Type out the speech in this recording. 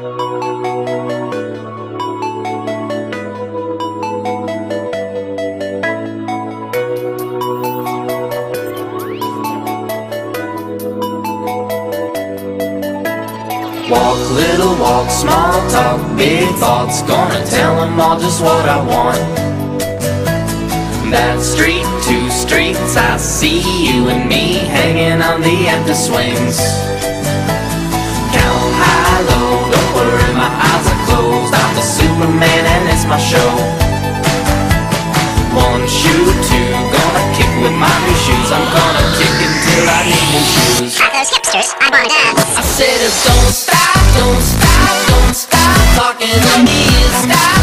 Walk, little walk, small talk, big thoughts. Gonna tell them all just what I want. That street, two streets, I see you and me hanging on the empty swings. Count high, low, don't worry, my eyes are closed. I'm the Superman and it's my show. One shoe, two, gonna kick with my new shoes. I'm gonna kick until I need new shoes. At those hipsters, I wanna dance. I said, don't stop, don't stop, don't stop talking to me. Stop